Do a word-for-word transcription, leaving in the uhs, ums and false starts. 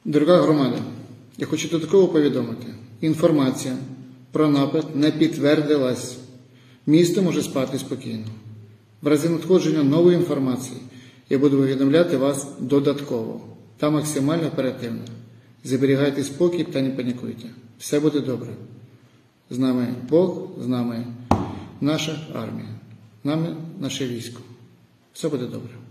Дорога громада, я хочу додатково повідомити. Інформація про напад не підтвердилась. Місто може спати спокійно. В разі надходження нової інформації я буду повідомляти вас додатково та максимально оперативно. Зберігайте спокій та не панікуйте. Все буде добре. З нами Бог, з нами наша армія, з нами наше військо. Все буде добре.